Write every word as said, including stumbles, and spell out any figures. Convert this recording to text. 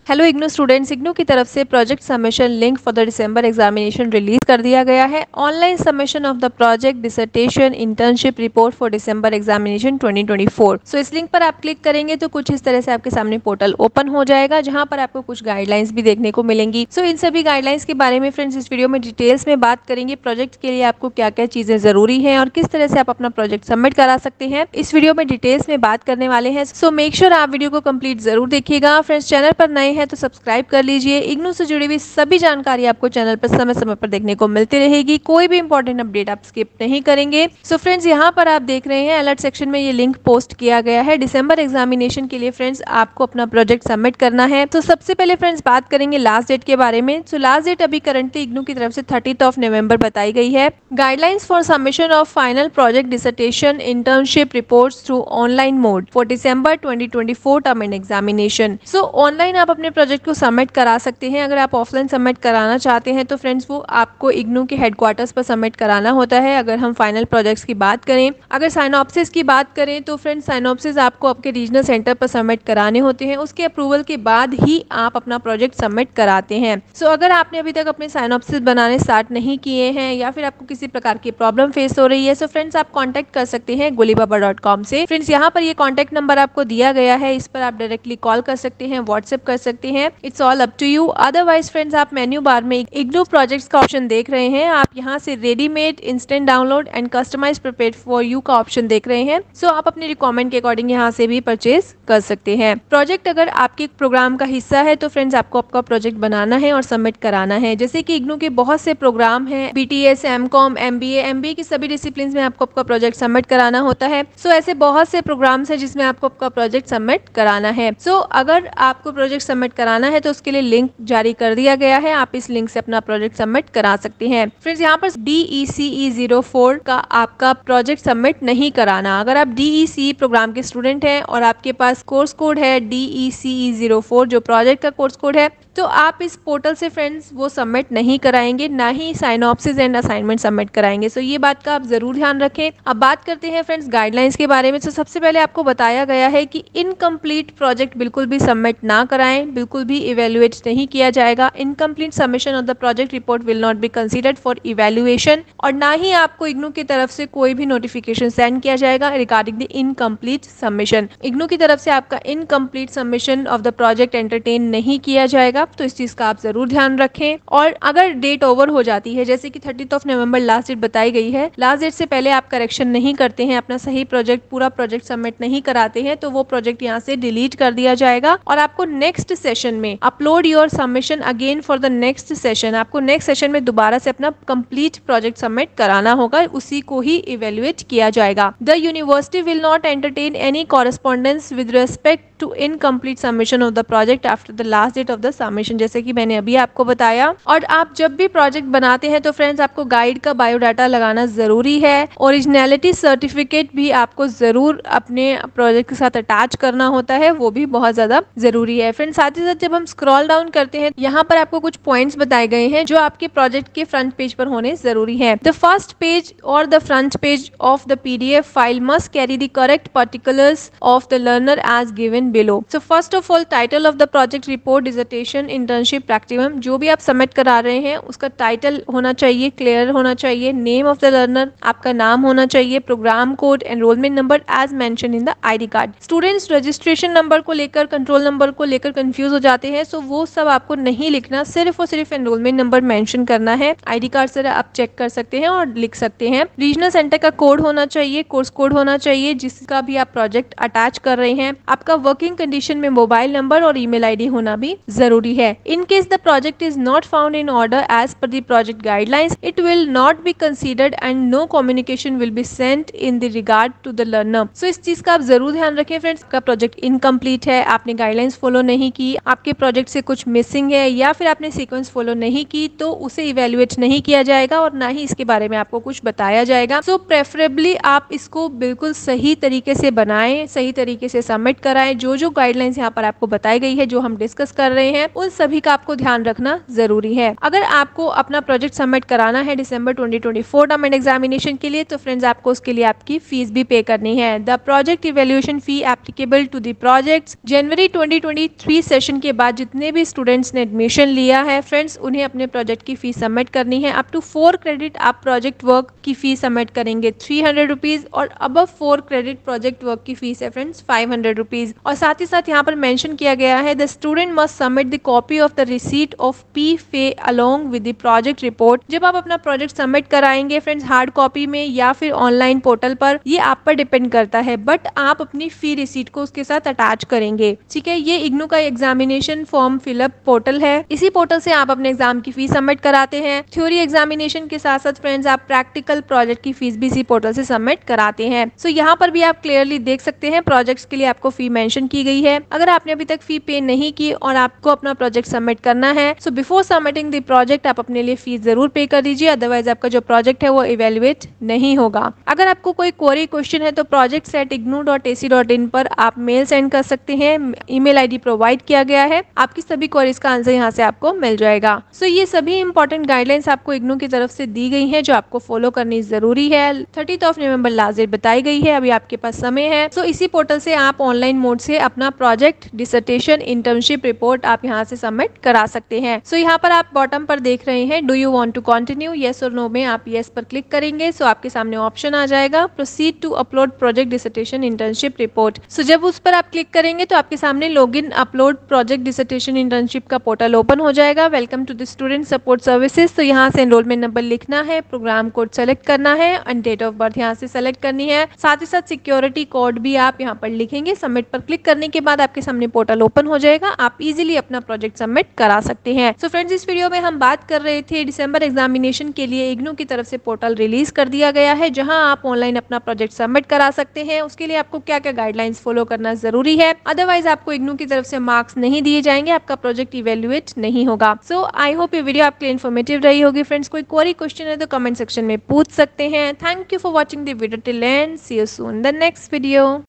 Hello IGNOU students, IGNOU की तरफ से project submission link for the December examination release कर दिया गया है। Online submission of the project dissertation internship report for December examination twenty twenty four. So इस link पर आप क्लिक करेंगे तो कुछ इस तरह से आपके सामने पोर्टल ओपन हो जाएगा, जहां पर आपको कुछ गाइडलाइंस भी देखने को मिलेंगी। सो so, इन सभी गाइडलाइंस के बारे में फ्रेंड्स इस वीडियो में डिटेल्स में बात करेंगे। प्रोजेक्ट के लिए आपको क्या क्या चीजें जरूरी है और किस तरह से आप अपना प्रोजेक्ट सबमिट करा सकते हैं, इस वीडियो में डिटेल्स में बात करने वाले हैं। सो मेक श्योर आप वीडियो को कंप्लीट जरूर देखिएगा। फ्रेंड्स, चैनल पर नए हैं तो सब्सक्राइब कर लीजिए। इग्नू से जुड़ी हुई सभी जानकारी आपको चैनल पर समय समय पर देखने को मिलती रहेगी। कोई भी इंपॉर्टेंट अपडेट आप स्किप नहीं करेंगे। सो फ्रेंड्स, यहाँ पर आप देख रहे हैं अलर्ट सेक्शन में ये लिंक पोस्ट किया गया है। दिसंबर एग्जामिनेशन के लिए फ्रेंड्स आपको अपना प्रोजेक्ट सबमिट करना है। तो सबसे पहले फ्रेंड्स बात करेंगे लास्ट डेट के बारे में। सो लास्ट डेट अभी करंटली इग्नू की तरफ से थर्टीथ ऑफ नवंबर बताई गई है। Guidelines for submission of final project dissertation internship reports through online mode for December twenty twenty four term end examination. So online आप अपने प्रोजेक्ट को सबमिट करा सकते हैं। अगर आप ऑफलाइन सबमिट कराना चाहते हैं तो फ्रेंड्स वो आपको इग्नू के हेडक्वार्टर्स पर सबमिट कराना होता है। अगर हम फाइनल प्रोजेक्ट्स की बात करें, अगर साइनॉप्सिस की बात करें तो फ्रेंड्स साइनॉप्सिस आपको आपके रीजनल सेंटर पर सबमिट कराने होते हैं। उसके अप्रूवल के बाद ही आप अपना प्रोजेक्ट सबमिट कराते हैं। सो so, अगर आपने अभी तक अपने साइनॉप्सिस बनाने स्टार्ट नहीं किए हैं या फिर आपको किसी प्रकार की प्रॉब्लम फेस हो रही है, सो फ्रेंड्स आप कॉन्टेक्ट कर सकते हैं गोलीबाबा डॉट कॉम से। फ्रेंड्स, यहाँ पर ये कॉन्टेक्ट नंबर आपको दिया गया है, इस पर आप डायरेक्टली कॉल कर सकते हैं, व्हाट्सएप कर सकते हैं। It's all up to you. Otherwise friends आप मेन्यू बार में इग्नू प्रोजेक्ट्स का ऑप्शन देख रहे हैं। आप यहाँ से readymade, instant download and customize prepared for you का ऑप्शन देख रहे हैं। सो so, आप अपने रिक्वायरमेंट के अकॉर्डिंग यहाँ से भी परचेज कर सकते हैं। प्रोजेक्ट अगर आपके प्रोग्राम का हिस्सा है तो फ्रेंड्स आपको आपका प्रोजेक्ट बनाना है और सबमिट कराना है। जैसे कि इग्नू के बहुत से प्रोग्राम हैं, बीटीएस, एमकॉम, एमबीए, एमबीए की सभी डिसिप्लिन में आपको आपका प्रोजेक्ट सबमिट कराना होता है। सो so, ऐसे बहुत से प्रोग्राम्स हैं जिसमें आपको आपका प्रोजेक्ट सबमिट कराना है। सो so, अगर आपको प्रोजेक्ट सबमिट कराना है तो उसके लिए लिंक जारी कर दिया गया है। आप इस लिंक से अपना प्रोजेक्ट सबमिट करा सकते हैं। फ्रेंड्स, यहाँ पर D E C E zero four का आपका प्रोजेक्ट सबमिट नहीं कराना। अगर आप D E C E program के स्टूडेंट हैं और आपके पास कोर्स कोड है D E C E zero four जो प्रोजेक्ट का कोर्स कोड है, तो आप इस पोर्टल से फ्रेंड्स वो सबमिट नहीं कराएंगे, ना ही साइनॉप्सिस एंड असाइनमेंट सबमिट कराएंगे। सो ये बात का आप जरूर ध्यान रखें। अब बात करते हैं फ्रेंड्स गाइडलाइंस के बारे में। तो सबसे पहले आपको बताया गया है कि इनकम्प्लीट प्रोजेक्ट बिल्कुल भी सबमिट ना कराएं, बिल्कुल भी इवेल्युएट नहीं किया जाएगा। Incomplete submission of the project report will not be considered for evaluation, और ना ही आपको इग्नू की तरफ से कोई भी नोटिफिकेशन सेंड किया जाएगा regarding the incomplete submission. IGNOU की तरफ से आपका incomplete submission of the project entertain नहीं किया जाएगा, तो इस चीज का आप जरूर ध्यान रखें। और अगर डेट ओवर हो जाती है, जैसे कि thirtieth of November last date बताई गई है, लास्ट डेट से पहले आप करेक्शन नहीं करते हैं, अपना सही प्रोजेक्ट पूरा प्रोजेक्ट सबमिट नहीं कराते हैं, तो वो प्रोजेक्ट यहाँ से डिलीट कर दिया जाएगा और आपको नेक्स्ट सेशन में upload your submission again for the next session. आपको नेक्स्ट सेशन में दोबारा से अपना कंप्लीट प्रोजेक्ट सबमिट कराना होगा, उसी को ही इवेल्युएट किया जाएगा। The university will not entertain any correspondence with respect to incomplete submission of the project after the last date of the submission, जैसे कि मैंने अभी आपको बताया। और आप जब भी प्रोजेक्ट बनाते हैं तो फ्रेंड्स आपको गाइड का बायोडाटा लगाना जरूरी है। ओरिजिनलिटी सर्टिफिकेट भी आपको जरूर अपने प्रोजेक्ट के साथ अटैच करना होता है, वो भी बहुत ज्यादा जरूरी है। फ्रेंड्स, साथ ही साथ जब हम स्क्रॉल डाउन करते हैं, यहाँ पर आपको कुछ पॉइंट्स बताए गए हैं जो आपके प्रोजेक्ट के फ्रंट पेज पर होने जरूरी है। द फर्स्ट पेज और the front page of the PDF file must carry the correct particulars of the learner as given below. So first of all, title of the project report, dissertation, internship, practicum, जो भी आप submit करा रहे हैं उसका title होना चाहिए, clear होना चाहिए, नेम ऑफ द लर्नर आपका नाम होना चाहिए, program code, enrolment number as mention in the ID card. Students registration number को लेकर, कंट्रोल नंबर को लेकर कंफ्यूज हो जाते हैं, सो वो सब आपको नहीं लिखना, सिर्फ और सिर्फ एनरोलमेंट नंबर मेंशन करना है। आईडी कार्ड से आप चेक कर सकते हैं और लिख सकते हैं। रीजनल सेंटर का कोड होना चाहिए, कोर्स कोड होना चाहिए जिसका भी आप प्रोजेक्ट अटैच कर रहे हैं। आपका वर्किंग कंडीशन में मोबाइल नंबर और ईमेल आईडी होना भी जरूरी है। In case the project is not found in order as per the project guidelines, it will not be considered and no communication will be sent in the regard to the learner. So इस चीज का आप जरूर ध्यान रखें friends. आपका project incomplete है, आपने गाइडलाइंस फॉलो नहीं की, आपके प्रोजेक्ट से कुछ मिसिंग है या फिर आपने सीक्वेंस फॉलो नहीं की, तो उसे इवेल्युएट नहीं किया जाएगा और ना ही इसके बारे में आपको कुछ बताया जाएगा। सो प्रेफरेबली आप इसको बिल्कुल सही तरीके से बनाएं, सही तरीके से सबमिट कराएं। जो जो गाइडलाइंस यहाँ पर आपको बताई गई है, जो हम डिस्कस कर रहे हैं, उन सभी का आपको ध्यान रखना जरूरी है। अगर आपको अपना प्रोजेक्ट सबमिट कराना है December twenty twenty four term end examination के लिए, तो फ्रेंड्स आपको उसके लिए आपकी फीस भी पे करनी है। The project evaluation fee applicable to the projects January twenty twenty three session के बाद जितने भी स्टूडेंट्स ने एडमिशन लिया है फ्रेंड्स, उन्हें अपने प्रोजेक्ट की फीस सबमिट करनी है। अप टू फोर क्रेडिट आप प्रोजेक्ट वर्क की फीस सबमिट करेंगे थ्री हंड्रेड रुपीज और above four credit project work की फीस है फ्रेंड्स फाइव हंड्रेड रुपीज। और साथ ही साथ यहाँ पर मेंशन किया गया है the student must submit the copy of the receipt of pay fee along with the project report. जब आप अपना प्रोजेक्ट सबमिट कराएंगे फ्रेंड्स हार्ड कॉपी में या फिर ऑनलाइन पोर्टल पर, ये आप पर डिपेंड करता है, बट आप अपनी फी रिसीट को उसके साथ अटैच करेंगे। ठीक है, ये इग्नू का एग्जामिनेशन फॉर्म फिलअप पोर्टल है। इसी पोर्टल से आप अपने एग्जाम की फीस सबमिट कराते हैं। थ्योरी एग्जामिनेशन के साथ साथ फ्रेंड्स आप प्रैक्टिकल प्रोजेक्ट की फीस भी इसी पोर्टल से सबमिट कराते हैं। सो so, यहाँ पर भी आप क्लियरली देख सकते हैं प्रोजेक्ट्स के लिए आपको फी मेंशन की गई है। अगर आपने अभी तक फी पे नहीं की और आपको अपना प्रोजेक्ट सबमिट करना है, so before submitting the project आप अपने लिए फीस जरूर पे कर दीजिए, अदरवाइज आपका जो प्रोजेक्ट है वो इवेल्युएट नहीं होगा। अगर आपको कोई क्वेरी क्वेश्चन है तो project at IGNOU dot A C dot in पर आप मेल सेंड कर सकते हैं। ईमेल आईडी प्रोवाइड किया गया है, आपकी सभी क्वेरीज का आंसर यहाँ से आपको मिल जाएगा। सो so, ये सभी इंपॉर्टेंट गाइडलाइंस आपको इग्नू की तरफ से दी गई हैं जो आपको फॉलो करनी जरूरी है। Thirtieth of November last date बताई गई है, अभी आपके पास समय है। सो so, इसी पोर्टल से आप ऑनलाइन मोड से अपना प्रोजेक्ट, डिसर्टेशन, इंटर्नशिप रिपोर्ट आप यहाँ से सबमिट करा सकते हैं। सो so, यहाँ पर आप बॉटम पर देख रहे हैं do you want to continue, yes और नो में आप येस पर क्लिक करेंगे। सो so, आपके सामने ऑप्शन आ जाएगा proceed to upload project, dissertation, internship report. So जब उस पर आप क्लिक करेंगे तो आपके सामने login, upload project, dissertation, internship का पोर्टल ओपन हो जाएगा। Welcome to the student support services. तो यहाँ से एनरोलमेंट नंबर लिखना है, प्रोग्राम कोड सेलेक्ट करना है एंड डेट ऑफ बर्थ यहाँ से सेलेक्ट करनी है। साथ ही साथ सिक्योरिटी कोड भी आप यहाँ पर लिखेंगे। सबमिट पर क्लिक करने के बाद आपके सामने पोर्टल ओपन हो जाएगा, आप इजीली अपना प्रोजेक्ट सबमिट करा सकते हैं। सो फ्रेंड्स, इस वीडियो में हम बात कर रहे थे दिसंबर एग्जामिनेशन के लिए इग्नू की तरफ से पोर्टल रिलीज कर दिया गया है जहां आप ऑनलाइन अपना प्रोजेक्ट सबमिट करा सकते हैं। उसके लिए आपको क्या क्या गाइडलाइंस फॉलो करना जरूरी है, अदरवाइज आपको इग्नू की तरफ से मार्क्स नहीं दिए जाएंगे, आपका प्रोजेक्ट इवेल्युएट नहीं होगा। सो आई होप ये वीडियो आपके लिए इन्फॉर्मेटिव रही होगी। फ्रेंड्स, कोई क्वेरी क्वेश्चन है तो कमेंट सेक्शन में पूछ सकते हैं। Thank you for watching the video till end see you soon the next video.